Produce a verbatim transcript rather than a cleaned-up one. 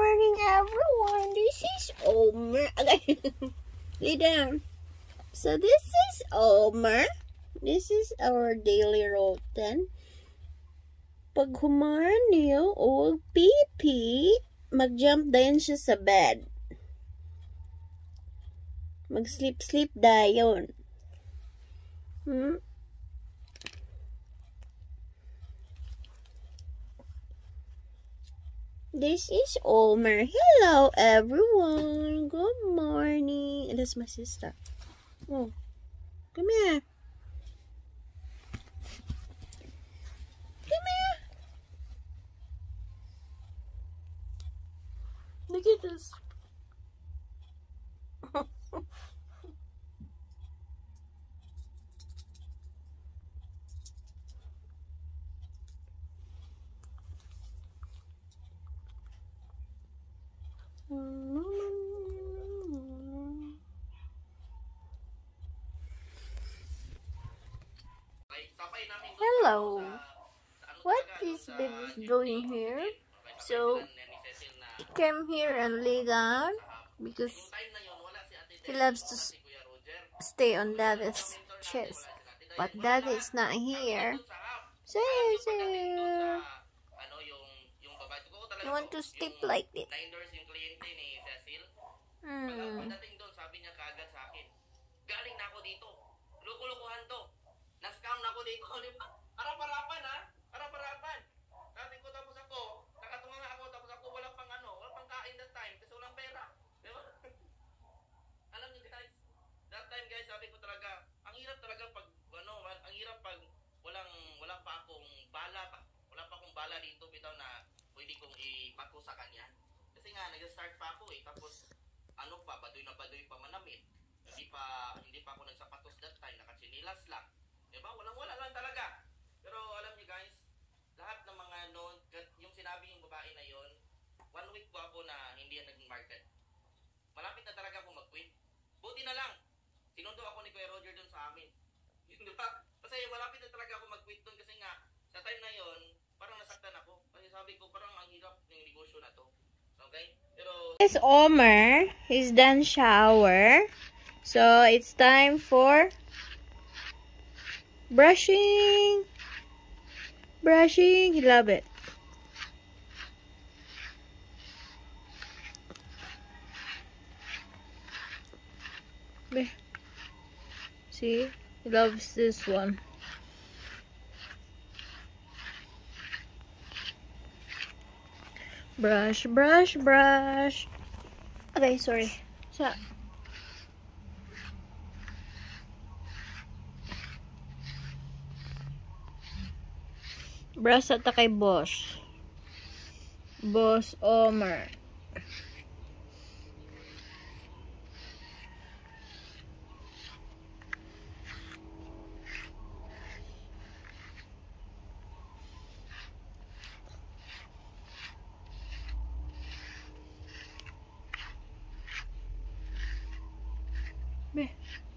morning, everyone. This is Omer. Okay, lay down. So this is Omer. This is our daily routine. Pag humaran niyo o pipi, mag-jump dayon siya sa bed. Mag-sleep-sleep dayon. Hmm? This is Omer. Hello, everyone. Good morning. That's my sister. Oh, come here. Come here. Look at this. Hello. What is baby doing here? So he came here and lay down because he loves to stay on daddy's chest, but daddy is not here. So you want to sleep like this? Hmm. Galing na ako dito. Loko-lokohan to. Na-scam na ako dito, di ba? Harap-harapan ha? Harap-harapan. Sabi ko tapos ako, nakatunga nga ako tapos ako walang pang ano, walang pang kain that time kasi walang pera. Di ba? Alam niyo guys, that time guys, sabi ko talaga, ang hirap talaga pag ano, ang hirap pag walang wala pa akong bala pa. Wala pa akong bala dito bitaw na pwede kong ipako sa kanya. Kasi nga nag-start pa ako eh, tapos ano pa, baduy na baduy pa manamit. Hindi pa hindi pa ako nagsapatos that time, nakatsinilas lang. 'Di ba? Walang-wala lang talaga. Pero alam niyo guys, lahat ng mga noon, yung sinabi yung babae na yon, one week ko ako na hindi yan naging market. Malapit na talaga ako mag-quit. Buti na lang, sinundo ako ni Kuya Roger dun sa amin. Di ba? Kasi malapit na talaga ako mag-quit dun kasi nga, sa time na yon, parang nasaktan ako. Kasi sabi ko, parang ang hirap ng negosyo na to. Okay? Pero this is Omer. He's done shower. So it's time for brushing. Brushing. He love it. See? He loves this one. Brush, brush, brush. Okay, sorry. So brush at kay boss. Boss Omer. Be.